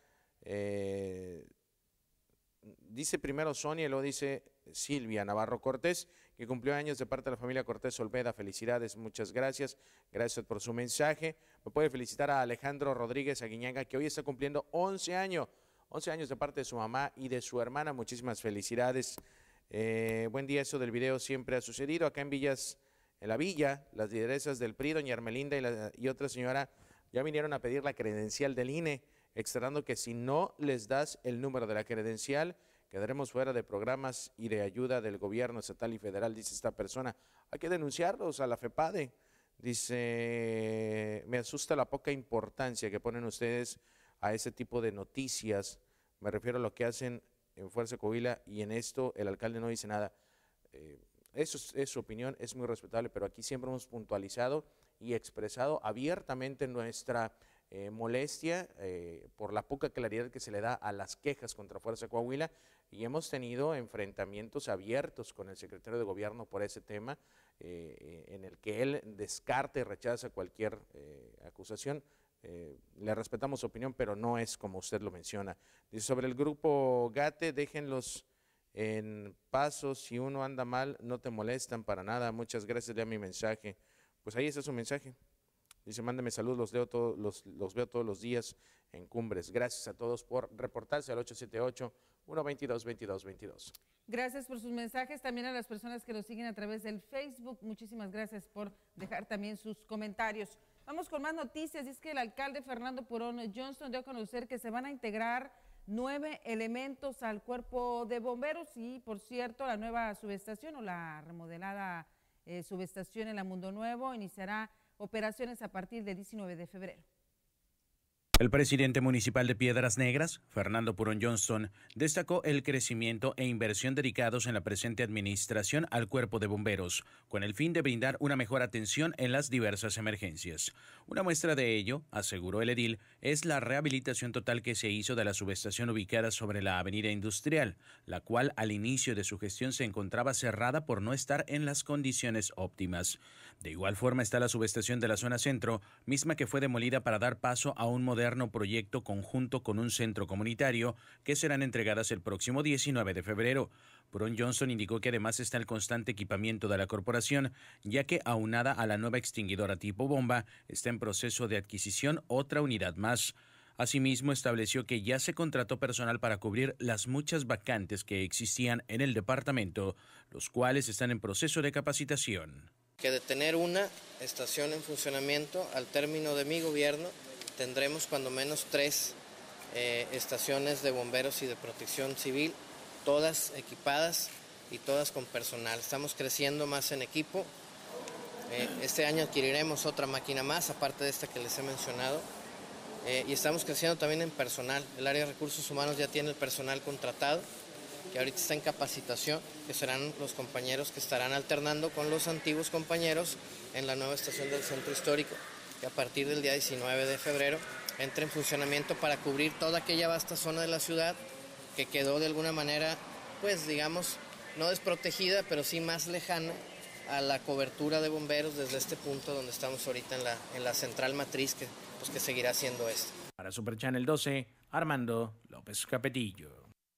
dice primero Sonia y luego dice Silvia Navarro Cortés, que cumplió años de parte de la familia Cortés Olveda. Felicidades, muchas gracias. Gracias por su mensaje. Me puede felicitar a Alejandro Rodríguez Aguiñaga, que hoy está cumpliendo 11 años de parte de su mamá y de su hermana. Muchísimas felicidades. Buen día, eso del video siempre ha sucedido. Acá en la villa, las lideresas del PRI, doña Hermelinda y otra señora, ya vinieron a pedir la credencial del INE, externando que si no les das el número de la credencial, quedaremos fuera de programas y de ayuda del gobierno estatal y federal, dice esta persona. Hay que denunciarlos a la FEPADE. Dice, me asusta la poca importancia que ponen ustedes a ese tipo de noticias. Me refiero a lo que hacen en Fuerza Coahuila, y en esto el alcalde no dice nada. Eso es su opinión, es muy respetable, pero aquí siempre hemos puntualizado y expresado abiertamente nuestra molestia por la poca claridad que se le da a las quejas contra Fuerza Coahuila, y hemos tenido enfrentamientos abiertos con el secretario de Gobierno por ese tema, en el que él descarta y rechaza cualquier acusación. Le respetamos su opinión, pero no es como usted lo menciona. Dice, sobre el grupo Gate, déjenlos en paso, si uno anda mal no te molestan para nada. Muchas gracias, lea mi mensaje. Pues ahí está su mensaje. Dice, mándeme saludos, los veo todos los días en Cumbres. Gracias a todos por reportarse al 878-122-2222. Gracias por sus mensajes, también a las personas que nos siguen a través del Facebook. Muchísimas gracias por dejar también sus comentarios. Vamos con más noticias, y es que el alcalde Fernando Purón Johnson dio a conocer que se van a integrar 9 elementos al cuerpo de bomberos, y por cierto, la nueva subestación o la remodelada subestación en la Mundo Nuevo iniciará operaciones a partir del 19 de febrero. El presidente municipal de Piedras Negras, Fernando Purón Johnson, destacó el crecimiento e inversión dedicados en la presente administración al cuerpo de bomberos, con el fin de brindar una mejor atención en las diversas emergencias. Una muestra de ello, aseguró el edil, es la rehabilitación total que se hizo de la subestación ubicada sobre la avenida Industrial, la cual al inicio de su gestión se encontraba cerrada por no estar en las condiciones óptimas. De igual forma está la subestación de la zona centro, misma que fue demolida para dar paso a un moderno proyecto conjunto con un centro comunitario que serán entregadas el próximo 19 de febrero. Purón Johnson indicó que además está el constante equipamiento de la corporación, ya que aunada a la nueva extinguidora tipo bomba, está en proceso de adquisición otra unidad más. Asimismo, estableció que ya se contrató personal para cubrir las muchas vacantes que existían en el departamento, los cuales están en proceso de capacitación. Que de tener una estación en funcionamiento, al término de mi gobierno, tendremos cuando menos 3 estaciones de bomberos y de protección civil, todas equipadas y todas con personal. Estamos creciendo más en equipo. Este año adquiriremos otra máquina más, aparte de esta que les he mencionado. Y estamos creciendo también en personal. El área de recursos humanos ya tiene el personal contratado, que ahorita está en capacitación, que serán los compañeros que estarán alternando con los antiguos compañeros en la nueva estación del centro histórico, que a partir del día 19 de febrero entre en funcionamiento para cubrir toda aquella vasta zona de la ciudad que quedó de alguna manera, pues digamos, no desprotegida, pero sí más lejana a la cobertura de bomberos desde este punto donde estamos ahorita en la central matriz, que seguirá siendo esto. Para Super Channel 12, Armando López Capetillo.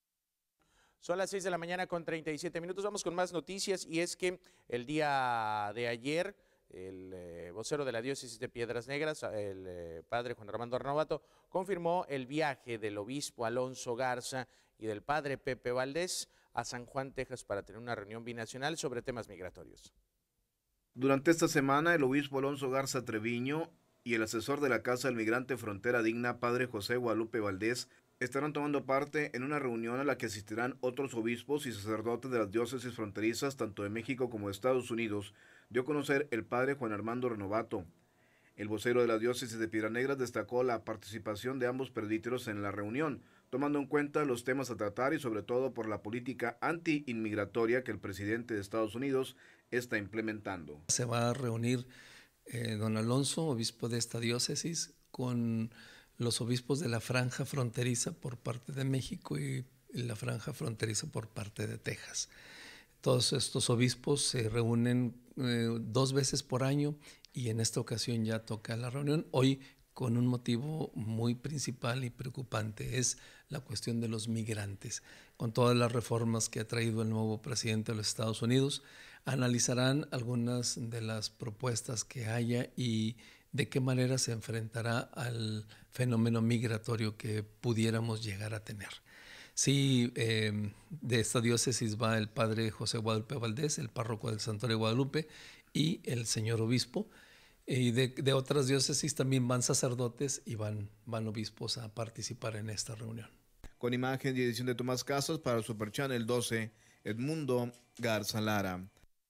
Son las 6 de la mañana con 37 minutos. Vamos con más noticias, y es que el día de ayer el vocero de la diócesis de Piedras Negras, el padre Juan Armando Renovato, confirmó el viaje del obispo Alonso Garza y del padre Pepe Valdés a San Juan, Texas, para tener una reunión binacional sobre temas migratorios. Durante esta semana, el obispo Alonso Garza Treviño y el asesor de la Casa del Migrante Frontera Digna, padre José Guadalupe Valdés, estarán tomando parte en una reunión a la que asistirán otros obispos y sacerdotes de las diócesis fronterizas tanto de México como de Estados Unidos, dio a conocer el padre Juan Armando Renovato. El vocero de la diócesis de Piedras Negras destacó la participación de ambos presbíteros en la reunión, tomando en cuenta los temas a tratar y sobre todo por la política anti-inmigratoria que el presidente de Estados Unidos está implementando. Se va a reunir don Alonso, obispo de esta diócesis, con los obispos de la franja fronteriza por parte de México y la franja fronteriza por parte de Texas. Todos estos obispos se reúnen 2 veces por año y en esta ocasión ya toca la reunión. Hoy con un motivo muy principal y preocupante, es la cuestión de los migrantes. Con todas las reformas que ha traído el nuevo presidente de los Estados Unidos, analizarán algunas de las propuestas que haya y de qué manera se enfrentará al fenómeno migratorio que pudiéramos llegar a tener. Sí, de esta diócesis va el padre José Guadalupe Valdés, el párroco del Santuario de Guadalupe, y el señor obispo. Y de otras diócesis también van sacerdotes y van obispos a participar en esta reunión. Con imagen y edición de Tomás Casas para Super Channel 12, Edmundo Garza Lara.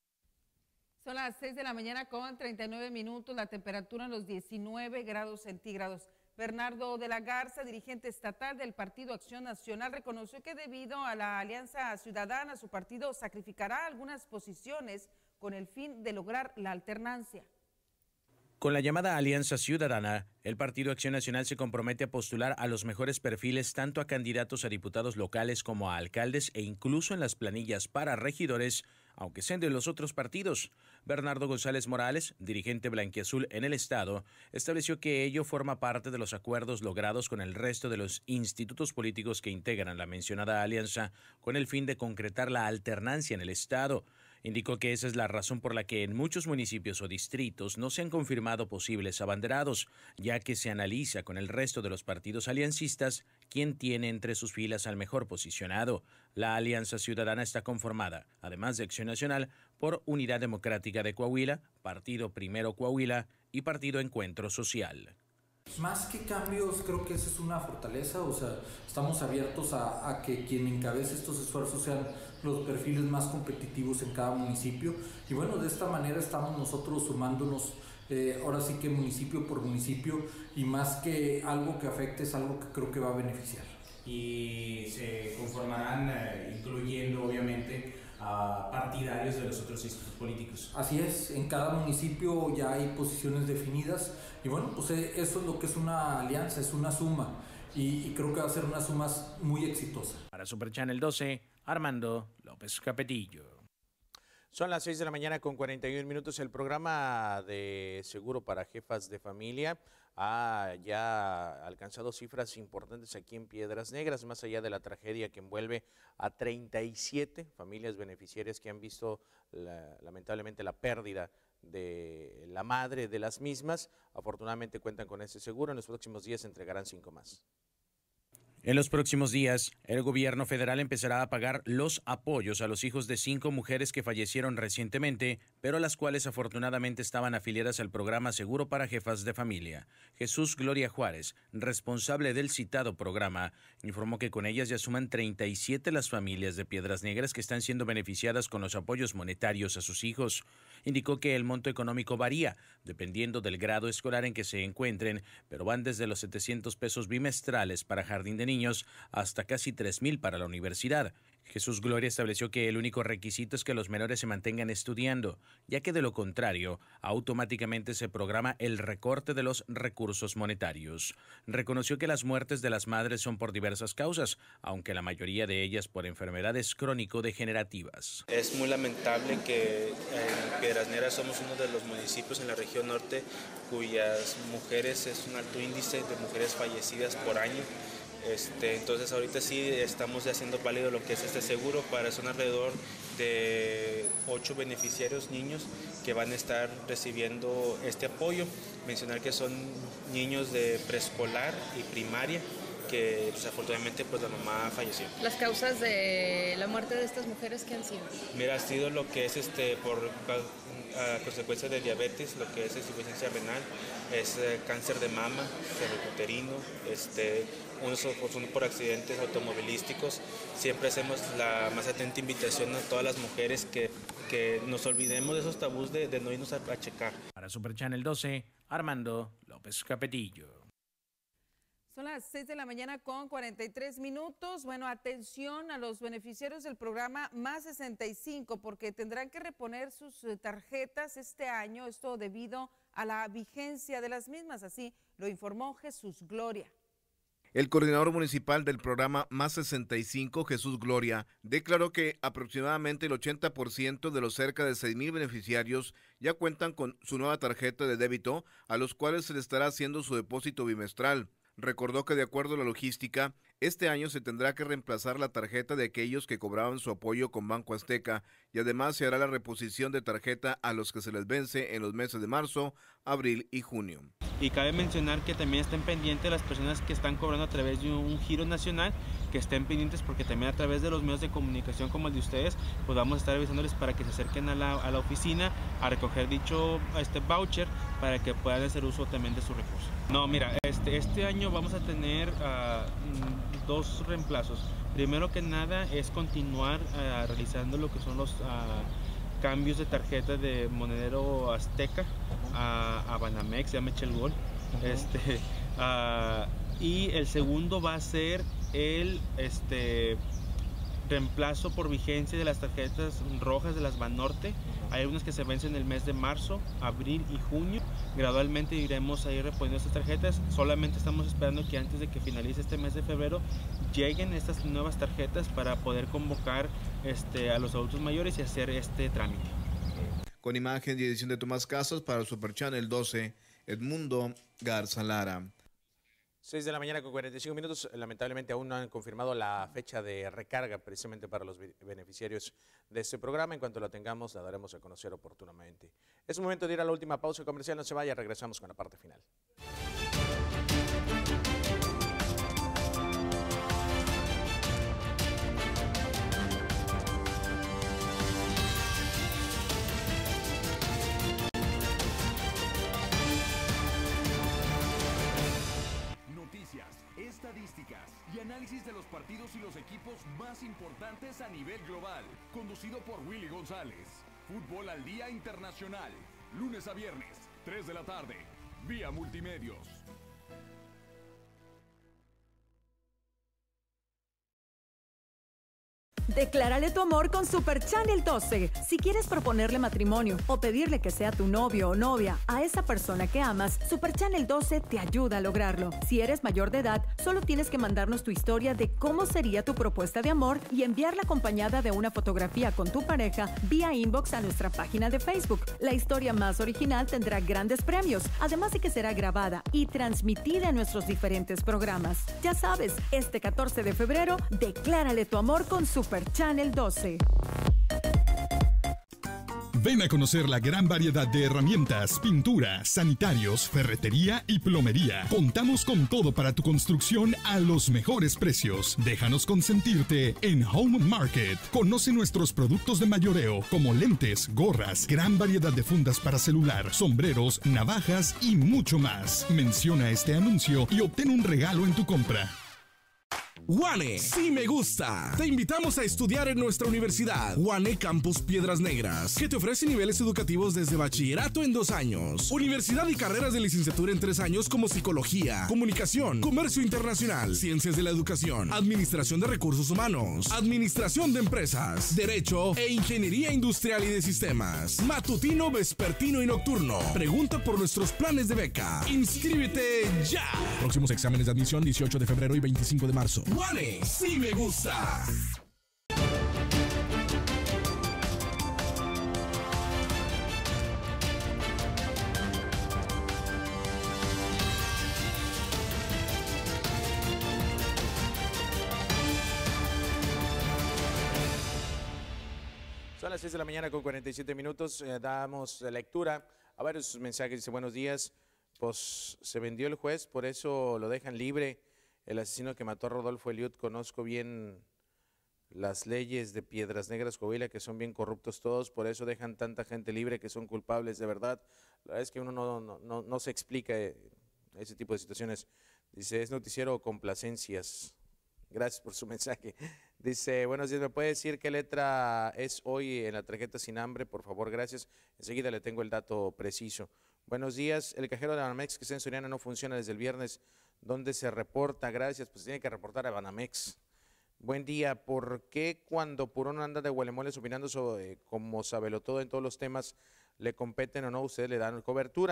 Son las 6 de la mañana con 39 minutos, la temperatura en los 19 grados centígrados. Bernardo de la Garza, dirigente estatal del Partido Acción Nacional, reconoció que debido a la Alianza Ciudadana, su partido sacrificará algunas posiciones con el fin de lograr la alternancia. Con la llamada Alianza Ciudadana, el Partido Acción Nacional se compromete a postular a los mejores perfiles tanto a candidatos a diputados locales como a alcaldes e incluso en las planillas para regidores, aunque sean de los otros partidos. Bernardo González Morales, dirigente blanquiazul en el estado, estableció que ello forma parte de los acuerdos logrados con el resto de los institutos políticos que integran la mencionada alianza con el fin de concretar la alternancia en el estado. Indicó que esa es la razón por la que en muchos municipios o distritos no se han confirmado posibles abanderados, ya que se analiza con el resto de los partidos aliancistas quién tiene entre sus filas al mejor posicionado. La Alianza Ciudadana está conformada, además de Acción Nacional, por Unidad Democrática de Coahuila, Partido Primero Coahuila y Partido Encuentro Social. Más que cambios, creo que esa es una fortaleza, o sea, estamos abiertos a que quien encabece estos esfuerzos sean los perfiles más competitivos en cada municipio y bueno, de esta manera estamos nosotros sumándonos ahora sí que municipio por municipio y más que algo que afecte es algo que creo que va a beneficiar. Y se conformarán incluyendo obviamente a partidarios de los otros institutos políticos. Así es, en cada municipio ya hay posiciones definidas y bueno, pues eso es lo que es una alianza, es una suma y creo que va a ser una suma muy exitosa. Para Super Channel 12, Armando López Capetillo. Son las 6 de la mañana con 41 minutos. El programa de seguro para jefas de familia ha ya alcanzado cifras importantes aquí en Piedras Negras, más allá de la tragedia que envuelve a 37 familias beneficiarias que han visto lamentablemente la pérdida de la madre de las mismas. Afortunadamente cuentan con ese seguro. En los próximos días entregarán 5 más. En los próximos días, el gobierno federal empezará a pagar los apoyos a los hijos de 5 mujeres que fallecieron recientemente, pero las cuales afortunadamente estaban afiliadas al programa Seguro para Jefas de Familia. Jesús Gloria Juárez, responsable del citado programa, informó que con ellas ya suman 37 las familias de Piedras Negras que están siendo beneficiadas con los apoyos monetarios a sus hijos. Indicó que el monto económico varía, dependiendo del grado escolar en que se encuentren, pero van desde los 700 pesos bimestrales para jardín de niños hasta casi 3,000 para la universidad. Jesús Gloria estableció que el único requisito es que los menores se mantengan estudiando, ya que de lo contrario, automáticamente se programa el recorte de los recursos monetarios. Reconoció que las muertes de las madres son por diversas causas, aunque la mayoría de ellas por enfermedades crónico-degenerativas. Es muy lamentable que en Piedras Negras somos uno de los municipios en la región norte cuyas mujeres es un alto índice de mujeres fallecidas por año. Entonces ahorita sí estamos haciendo válido lo que es este seguro para son alrededor de 8 beneficiarios niños que van a estar recibiendo este apoyo. Mencionar que son niños de preescolar y primaria que desafortunadamente pues la mamá falleció. ¿Las causas de la muerte de estas mujeres qué han sido? Mira, ha sido lo que es a consecuencia de diabetes, lo que es insuficiencia renal, es cáncer de mama, cervicuterino, unos son por accidentes automovilísticos. Siempre hacemos la más atenta invitación a todas las mujeres que nos olvidemos de esos tabús de no irnos a checar. Para Super Channel 12, Armando López Capetillo. Son las 6 de la mañana con 43 minutos. Bueno, atención a los beneficiarios del programa Más 65 porque tendrán que reponer sus tarjetas este año, esto debido a la vigencia de las mismas, así lo informó Jesús Gloria. El coordinador municipal del programa Más 65, Jesús Gloria, declaró que aproximadamente el 80% de los cerca de 6,000 beneficiarios ya cuentan con su nueva tarjeta de débito, a los cuales se les estará haciendo su depósito bimestral. Recordó que de acuerdo a la logística, este año se tendrá que reemplazar la tarjeta de aquellos que cobraban su apoyo con Banco Azteca y además se hará la reposición de tarjeta a los que se les vence en los meses de marzo, abril y junio. Y cabe mencionar que también estén pendientes las personas que están cobrando a través de un giro nacional, que estén pendientes porque también a través de los medios de comunicación como el de ustedes, pues vamos a estar avisándoles para que se acerquen a la oficina a recoger dicho voucher para que puedan hacer uso también de su recurso. No, mira, este año vamos a tener 2 reemplazos. Primero que nada es continuar realizando lo que son los cambios de tarjeta de monedero Azteca a Banamex, ya me eché el gol. Y el segundo va a ser el reemplazo por vigencia de las tarjetas rojas de las Banorte. Hay unas que se vencen en el mes de marzo, abril y junio. Gradualmente iremos a ir reponiendo estas tarjetas. Solamente estamos esperando que antes de que finalice este mes de febrero lleguen estas nuevas tarjetas para poder convocar a los adultos mayores y hacer este trámite. Con imagen y edición de Tomás Casas para el Super Channel 12, Edmundo Garza Lara. 6 de la mañana con 45 minutos. Lamentablemente aún no han confirmado la fecha de recarga precisamente para los beneficiarios de este programa. En cuanto la tengamos, la daremos a conocer oportunamente. Es momento de ir a la última pausa comercial. No se vaya, regresamos con la parte final. Estadísticas y análisis de los partidos y los equipos más importantes a nivel global. Conducido por Willy González. Fútbol al Día Internacional. Lunes a viernes, 3 de la tarde. Vía Multimedios. Declárale tu amor con Super Channel 12. Si quieres proponerle matrimonio o pedirle que sea tu novio o novia a esa persona que amas, Super Channel 12 te ayuda a lograrlo. Si eres mayor de edad, solo tienes que mandarnos tu historia de cómo sería tu propuesta de amor y enviarla acompañada de una fotografía con tu pareja vía inbox a nuestra página de Facebook. La historia más original tendrá grandes premios, además de que será grabada y transmitida en nuestros diferentes programas. Ya sabes, este 14 de febrero, declárale tu amor con Super Channel 12. Ven a conocer la gran variedad de herramientas, pintura, sanitarios, ferretería y plomería. Contamos con todo para tu construcción a los mejores precios. Déjanos consentirte en Home Market. Conoce nuestros productos de mayoreo como lentes, gorras, gran variedad de fundas para celular, sombreros, navajas y mucho más. Menciona este anuncio y obtén un regalo en tu compra. UANE, sí me gusta. Te invitamos a estudiar en nuestra universidad, UANE Campus Piedras Negras, que te ofrece niveles educativos desde bachillerato en 2 años, universidad y carreras de licenciatura en 3 años como psicología, comunicación, comercio internacional, ciencias de la educación, administración de recursos humanos, administración de empresas, derecho e ingeniería industrial y de sistemas, matutino, vespertino y nocturno. Pregunta por nuestros planes de beca. ¡Inscríbete ya! Próximos exámenes de admisión 18 de febrero y 25 de marzo. UANE, sí me gusta. Son las 6 de la mañana con 47 minutos. Damos lectura a varios mensajes. Dice, buenos días. Pues se vendió el juez, por eso lo dejan libre. El asesino que mató a Rodolfo Eliud, conozco bien las leyes de Piedras Negras, Coahuila, que son bien corruptos todos, por eso dejan tanta gente libre que son culpables de verdad. La verdad es que uno no se explica ese tipo de situaciones. Dice, es noticiero complacencias. Gracias por su mensaje. Dice, buenos días, ¿me puede decir qué letra es hoy en la tarjeta sin hambre? Por favor, gracias. Enseguida le tengo el dato preciso. Buenos días, el cajero de Banamex que está en Soriana no funciona desde el viernes. ¿Dónde se reporta? Gracias, pues tiene que reportar a Banamex. Buen día, ¿por qué cuando Purón anda de huelemoles opinando sobre como sabelo todo en todos los temas, le competen o no, ustedes le dan cobertura?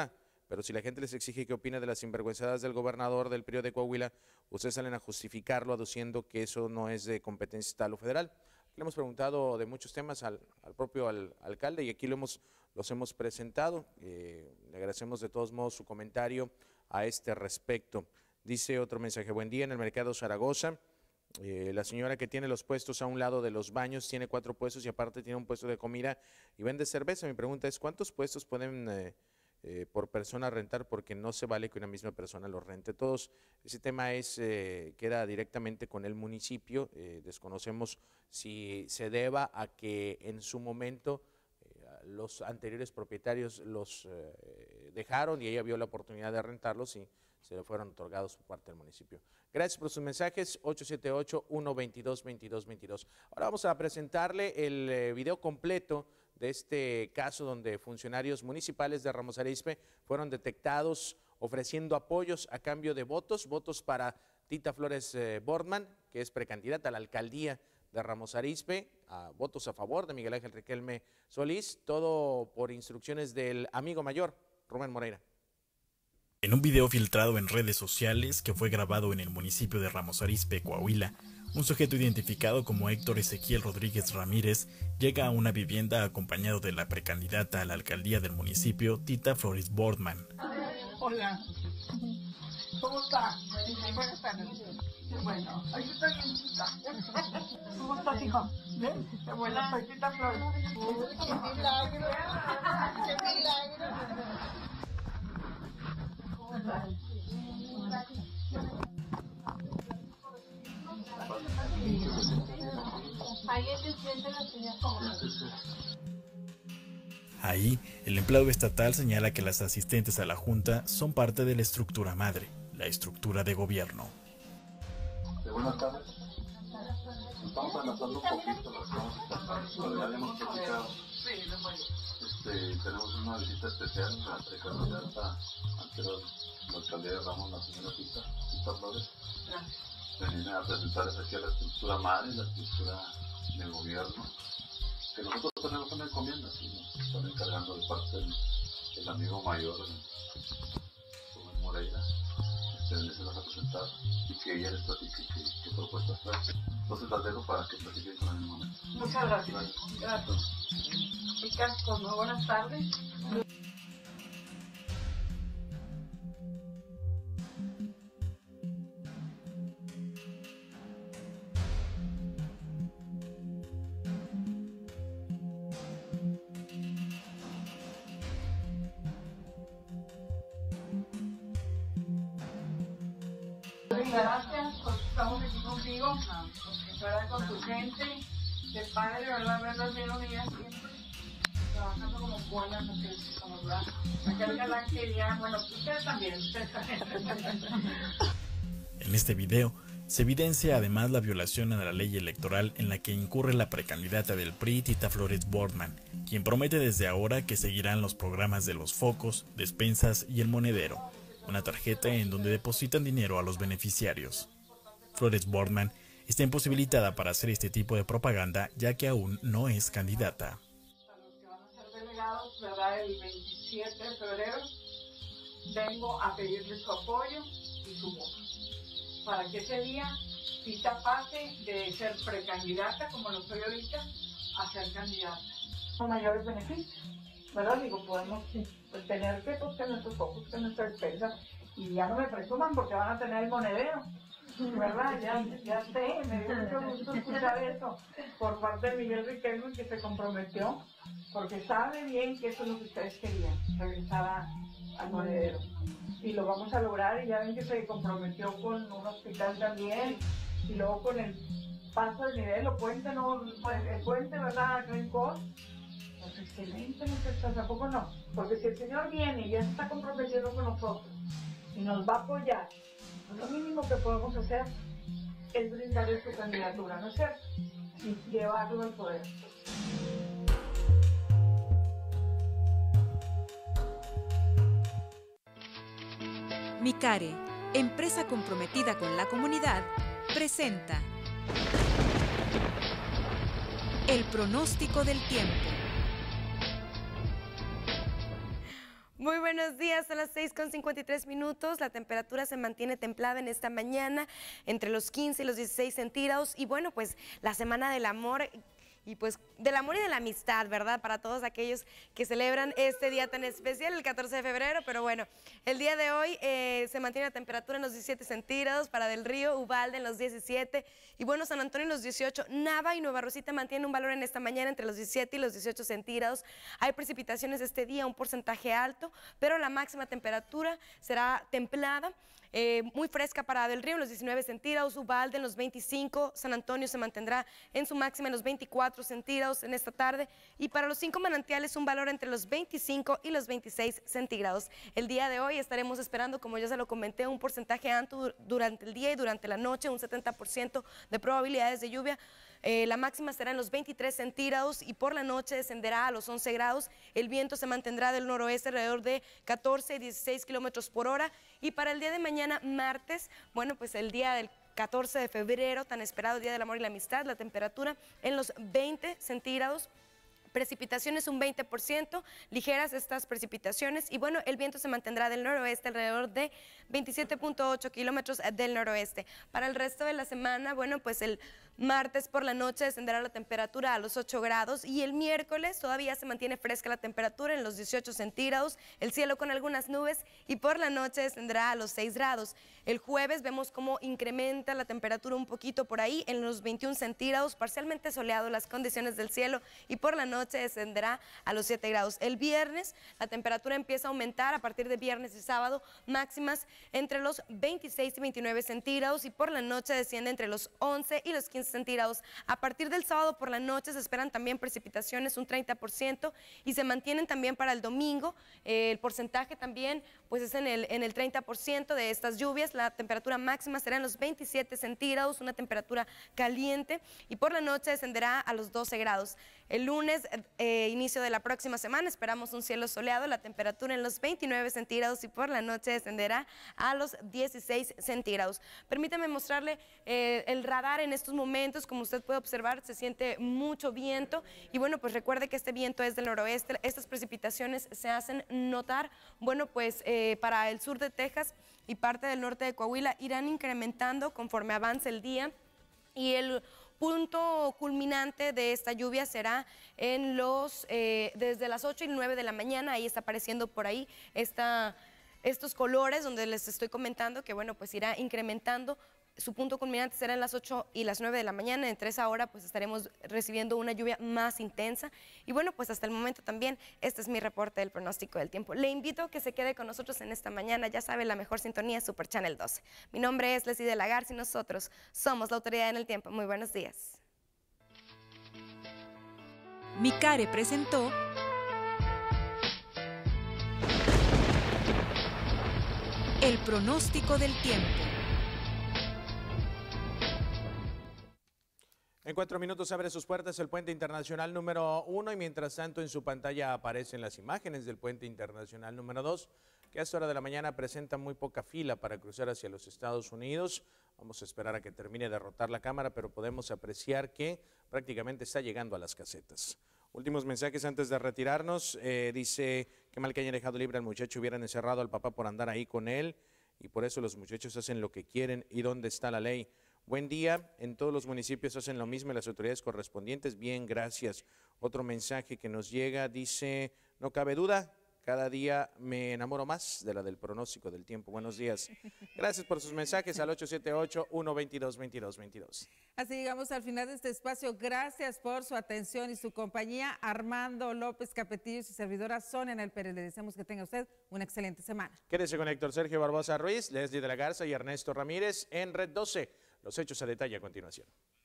pero si la gente les exige qué opina de las sinvergüenzadas del gobernador del PRI de Coahuila, ustedes salen a justificarlo aduciendo que eso no es de competencia estatal o federal. Le hemos preguntado de muchos temas al propio alcalde y aquí los hemos presentado. Le agradecemos de todos modos su comentario a este respecto. Dice otro mensaje: buen día, en el mercado Zaragoza, la señora que tiene los puestos a un lado de los baños tiene 4 puestos y aparte tiene un puesto de comida y vende cerveza. Mi pregunta es, ¿cuántos puestos pueden por persona rentar? Porque no se vale que una misma persona los rente todos. Ese tema queda directamente con el municipio. Desconocemos si se deba a que en su momento los anteriores propietarios los dejaron y ella vio la oportunidad de rentarlos y se le fueron otorgados por parte del municipio. Gracias por sus mensajes, 878-122-2222. Ahora vamos a presentarle el video completo de este caso donde funcionarios municipales de Ramos Arizpe fueron detectados ofreciendo apoyos a cambio de votos para Tita Flores Boardman, que es precandidata a la alcaldía de Ramos Arizpe, votos a favor de Miguel Ángel Riquelme Solís, todo por instrucciones del amigo mayor, Rubén Moreira. En un video filtrado en redes sociales que fue grabado en el municipio de Ramos Arizpe, Coahuila, un sujeto identificado como Héctor Ezequiel Rodríguez Ramírez llega a una vivienda acompañado de la precandidata a la alcaldía del municipio, Tita Flores Boardman. Hola, ¿cómo está? Buenas tardes. Bueno, aquí estoy bien, Tita. ¿Cómo estás, hijo? ¿Bien? Qué bueno, soy Tita Flores. ¡Qué milagro! ¡Qué milagro! Ahí, el empleado estatal señala que las asistentes a la junta son parte de la estructura madre, la estructura de gobierno. Buenas tardes. Estamos avanzando un poquito lo que vamos a tratar. Ya habíamos platicado. Tenemos una visita especial a la precandidata ante la alcaldía de Ramos, la señora Tita Flores. Viene a presentarles aquí a la estructura madre, la estructura de gobierno, que nosotros tenemos una encomienda, ¿sí? Nos están encargando de parte del amigo mayor, Rubén Moreira, se las a presentar y que ella les platique qué propuestas trae. Entonces las dejo para que platiquen con el momento. Muchas gracias. Gracias. Chicas, pues muy buenas tardes. Gracias, pues estamos aquí contigo, con tu gente, qué padre, ¿verdad? Verlas bien unidas siempre, trabajando como buenas mujeres, como verdad. Aquel galán que ya, bueno, ustedes también. En este video se evidencia además la violación a la ley electoral en la que incurre la precandidata del PRI, Tita Flores Boardman, quien promete desde ahora que seguirán los programas de los focos, despensas y el monedero, una tarjeta en donde depositan dinero a los beneficiarios. Flores Boardman está imposibilitada para hacer este tipo de propaganda ya que aún no es candidata. A los que van a ser delegados, ¿verdad? El 27 de febrero vengo a pedirles su apoyo y su voto para que ese día Tita pase de ser precandidata, como lo soy ahorita, a ser candidata. Con mayores beneficios, ¿verdad? Digo, podemos tener que nuestros focos, que nuestra despensa, y ya no me presuman porque van a tener el monedero, ¿verdad? Ya sé, me dio mucho gusto escuchar eso por parte de Miguel Riquelme, que se comprometió, porque sabe bien que eso es lo que ustedes querían, regresar al monedero. Y lo vamos a lograr, y ya ven que se comprometió con un hospital también, y luego con el paso del nivel, el puente, ¿verdad? Rencor. Pues excelente, muchachos, ¿a poco no? Porque si el Señor viene y ya se está comprometiendo con nosotros y nos va a apoyar, pues lo mínimo que podemos hacer es brindarle su candidatura, ¿no es cierto? Y llevarlo al poder. Micare, empresa comprometida con la comunidad, presenta el pronóstico del tiempo. Muy buenos días, a las 6:53. La temperatura se mantiene templada en esta mañana, entre los 15 y los 16 centígrados. Y bueno, pues la semana del amor y pues del amor y de la amistad, ¿verdad? Para todos aquellos que celebran este día tan especial, el 14 de febrero. Pero bueno, el día de hoy se mantiene la temperatura en los 17 centígrados, para Del Río, Uvalde en los 17, y bueno, San Antonio en los 18, Nava y Nueva Rosita mantienen un valor en esta mañana entre los 17 y los 18 centígrados. Hay precipitaciones este día, un porcentaje alto, pero la máxima temperatura será templada. Muy fresca para Del Río en los 19 centígrados, Uvalde en los 25, San Antonio se mantendrá en su máxima en los 24 centígrados en esta tarde, y para los 5 manantiales un valor entre los 25 y los 26 centígrados. El día de hoy estaremos esperando, como ya se lo comenté, un porcentaje alto durante el día y durante la noche, un 70% de probabilidades de lluvia. La máxima será en los 23 centígrados y por la noche descenderá a los 11 grados. El viento se mantendrá del noroeste alrededor de 14 y 16 kilómetros por hora. Y para el día de mañana, martes, bueno, pues el día del 14 de febrero, tan esperado Día del Amor y la Amistad, la temperatura en los 20 centígrados. Precipitaciones un 20%, ligeras estas precipitaciones, y bueno, el viento se mantendrá del noroeste alrededor de 27.8 kilómetros del noroeste. Para el resto de la semana, bueno, pues el martes por la noche descenderá la temperatura a los 8 grados y el miércoles todavía se mantiene fresca la temperatura en los 18 centígrados, el cielo con algunas nubes, y por la noche descenderá a los 6 grados. El jueves vemos cómo incrementa la temperatura un poquito por ahí en los 21 centígrados, parcialmente soleado las condiciones del cielo, y por la noche descenderá a los 7 grados. El viernes la temperatura empieza a aumentar a partir de viernes y sábado, máximas entre los 26 y 29 centígrados, y por la noche desciende entre los 11 y los 15 centígrados. A partir del sábado por la noche se esperan también precipitaciones un 30% y se mantienen también para el domingo. El porcentaje también pues es en el 30% de estas lluvias. La temperatura máxima será en los 27 centígrados, una temperatura caliente, y por la noche descenderá a los 12 grados. El lunes, inicio de la próxima semana, esperamos un cielo soleado, la temperatura en los 29 centígrados y por la noche descenderá a los 16 centígrados. Permítame mostrarle el radar en estos momentos. Como usted puede observar, se siente mucho viento, y bueno, pues recuerde que este viento es del noroeste. Estas precipitaciones se hacen notar, bueno, pues para el sur de Texas y parte del norte de Coahuila irán incrementando conforme avance el día, y el punto culminante de esta lluvia será en desde las 8 y 9 de la mañana. Ahí está apareciendo por ahí estos colores donde les estoy comentando que bueno, pues irá incrementando. Su punto culminante será en las 8 y las 9 de la mañana. Entre esa hora pues estaremos recibiendo una lluvia más intensa. Y bueno, pues hasta el momento también este es mi reporte del pronóstico del tiempo. Le invito a que se quede con nosotros en esta mañana. Ya sabe, la mejor sintonía es Super Channel 12. Mi nombre es Leslie de la Garza y nosotros somos la autoridad en el tiempo. Muy buenos días. Micare presentó el pronóstico del tiempo. En 4 minutos abre sus puertas el puente internacional número 1 y mientras tanto en su pantalla aparecen las imágenes del puente internacional número 2, que a esta hora de la mañana presenta muy poca fila para cruzar hacia los Estados Unidos. Vamos a esperar a que termine de rotar la cámara, pero podemos apreciar que prácticamente está llegando a las casetas. Últimos mensajes antes de retirarnos. Dice que mal que hayan dejado libre al muchacho, hubieran encerrado al papá por andar ahí con él, y por eso los muchachos hacen lo que quieren. ¿Y dónde está la ley? Buen día, en todos los municipios hacen lo mismo y las autoridades correspondientes. Bien, gracias. Otro mensaje que nos llega dice, no cabe duda, cada día me enamoro más de la del pronóstico del tiempo. Buenos días. Gracias por sus mensajes al 878-122-2222. Así llegamos al final de este espacio. Gracias por su atención y su compañía. Armando López Capetillo y su servidora Sonia Anel Pérez. Le deseamos que tenga usted una excelente semana. Quédese con Héctor Sergio Barbosa Ruiz, Leslie de la Garza y Ernesto Ramírez en Red 12. Los hechos a detalle a continuación.